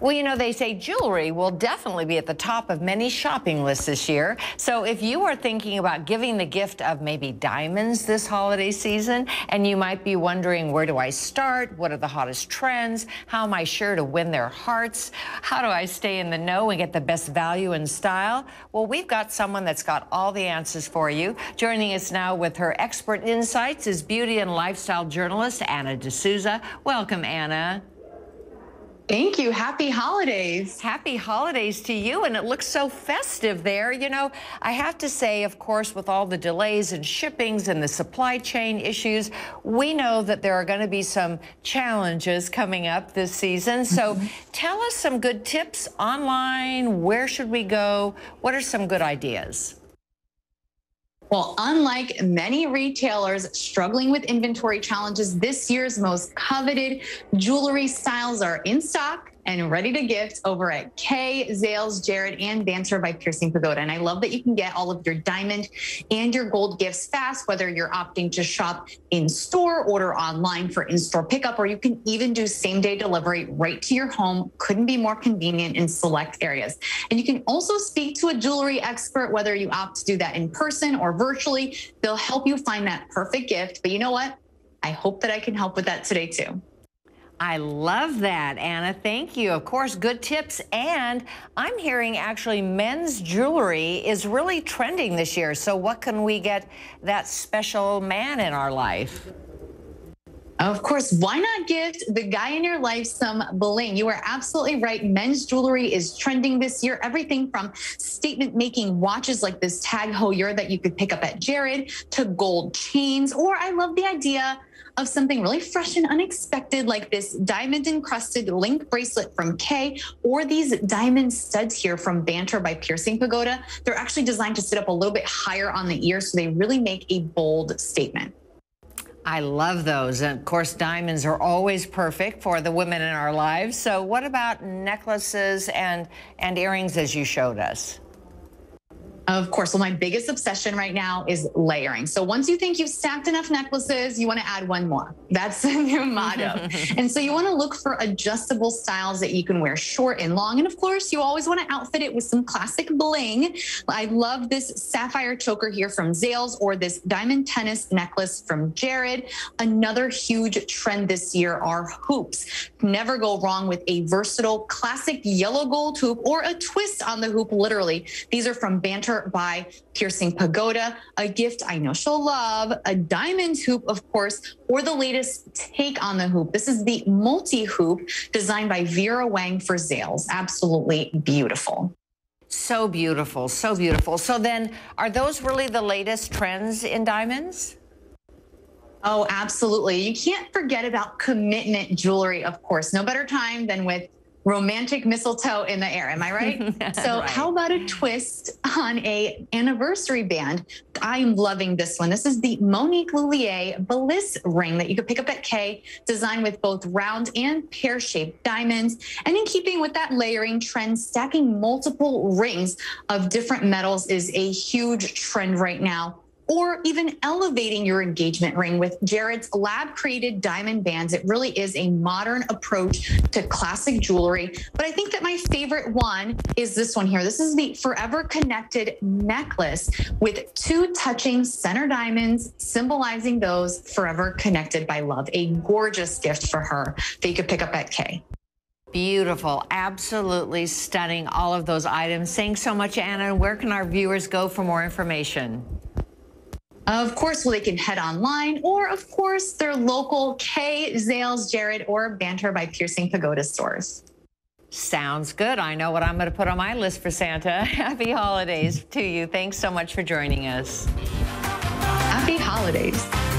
Well, you know, they say jewelry will definitely be at the top of many shopping lists this year. So if you are thinking about giving the gift of maybe diamonds this holiday season, and you might be wondering, where do I start? What are the hottest trends? How am I sure to win their hearts? How do I stay in the know and get the best value and style? Well, we've got someone that's got all the answers for you. Joining us now with her expert insights is beauty and lifestyle journalist Anna D'Souza. Welcome, Anna. Thank you. Happy holidays. Happy holidays to you. And it looks so festive there. You know, I have to say, of course, with all the delays and shippings and the supply chain issues, we know that there are going to be some challenges coming up this season. So tell us some good tips online. Where should we go? What are some good ideas? Well, unlike many retailers struggling with inventory challenges, this year's most coveted jewelry styles are in stock and ready to gift over at Kay, Zales, Jared, and Banter by Piercing Pagoda. And I love that you can get all of your diamond and your gold gifts fast, whether you're opting to shop in store, order online for in-store pickup, or you can even do same-day delivery right to your home. Couldn't be more convenient in select areas. And you can also speak to a jewelry expert, whether you opt to do that in person or virtually. They'll help you find that perfect gift. But you know what? I hope that I can help with that today too. I love that, Anna. Thank you. Of course, good tips. And I'm hearing actually men's jewelry is really trending this year. So what can we get that special man in our life? Of course, why not gift the guy in your life some bling? You are absolutely right. Men's jewelry is trending this year. Everything from statement-making watches like this Tag Heuer that you could pick up at Jared to gold chains, or I love the idea of something really fresh and unexpected like this diamond-encrusted link bracelet from Kay, or these diamond studs here from Banter by Piercing Pagoda. They're actually designed to sit up a little bit higher on the ear, so they really make a bold statement. I love those. And of course, diamonds are always perfect for the women in our lives. So what about necklaces and earrings as you showed us? Of course. Well, my biggest obsession right now is layering. So once you think you've stacked enough necklaces, you want to add one more. That's the new motto. And so you want to look for adjustable styles that you can wear short and long. And of course, you always want to outfit it with some classic bling. I love this sapphire choker here from Zales, or this diamond tennis necklace from Jared. Another huge trend this year are hoops. Never go wrong with a versatile classic yellow gold hoop or a twist on the hoop, literally. These are from Banter by Piercing Pagoda, a gift I know she'll love, a diamond hoop, of course, or the latest take on the hoop. This is the multi-hoop designed by Vera Wang for Zales. Absolutely beautiful. So beautiful, so beautiful. So then, are those really the latest trends in diamonds? Oh, absolutely. You can't forget about commitment jewelry, of course. No better time than with romantic mistletoe in the air. Am I right? So right. How about a twist on a anniversary band? I'm loving this one. This is the Monique Lhuillier Bliss ring that you could pick up at Kay, designed with both round and pear-shaped diamonds. And in keeping with that layering trend, stacking multiple rings of different metals is a huge trend right now. Or even elevating your engagement ring with Jared's lab-created diamond bands. It really is a modern approach to classic jewelry. But I think that my favorite one is this one here. This is the Forever Connected necklace with two touching center diamonds, symbolizing those forever connected by love. A gorgeous gift for her that you could pick up at Kay. Beautiful, absolutely stunning, all of those items. Thanks so much, Anna. Where can our viewers go for more information? Of course, well, they can head online, or of course, their local Kay, Zales, Jared, or Banter by Piercing Pagoda stores. Sounds good. I know what I'm going to put on my list for Santa. Happy holidays to you. Thanks so much for joining us. Happy holidays.